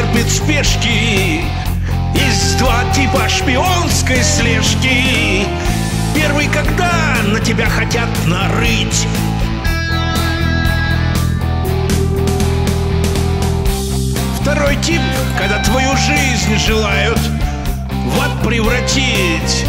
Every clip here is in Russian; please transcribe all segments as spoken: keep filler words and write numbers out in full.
терпит спешки. Есть два типа шпионской слежки. Первый, когда на тебя хотят нарыть. Второй тип, когда твою жизнь желают в ад превратить.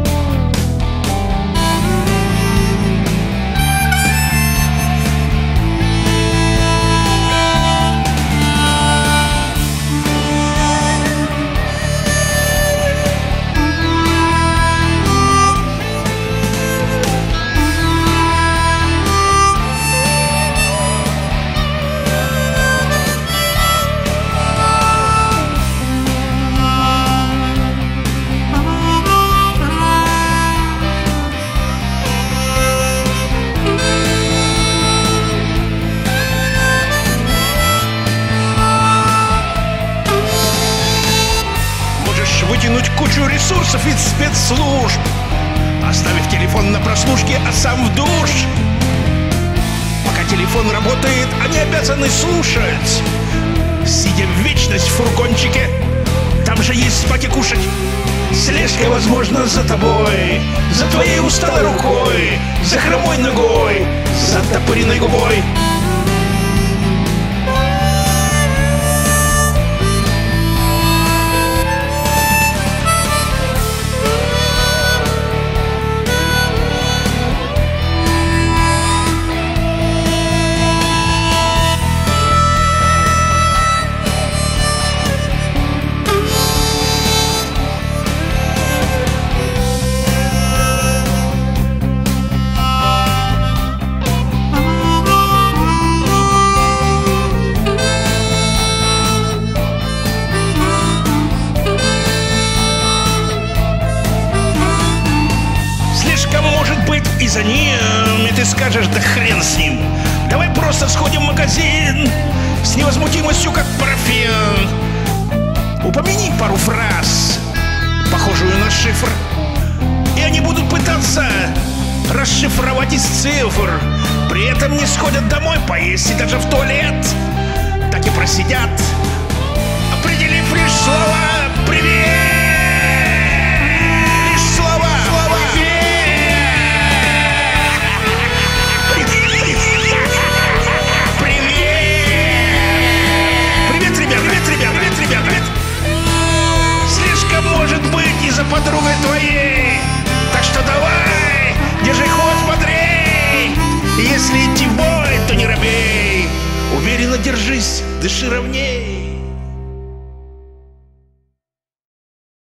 Вытянуть кучу ресурсов из спецслужб, оставив телефон на прослушке, а сам в душ. Пока телефон работает, они обязаны слушать, сидя в вечность в фургончике. Там же есть спать и кушать. Слежка, возможно, за тобой, за твоей усталой рукой, за хромой ногой, за топыренной губой. И за ним, и ты скажешь, да хрен с ним. Давай просто сходим в магазин с невозмутимостью, как парафин. Упомяни пару фраз, похожую на шифр, и они будут пытаться расшифровать из цифр. При этом не сходят домой поесть и даже в туалет. Так и просидят, определив лишь слова «привет». За подругой твоей. Так что давай, держи хвост бодрей. Если идти в бой, то не робей. Уверенно держись, дыши ровней.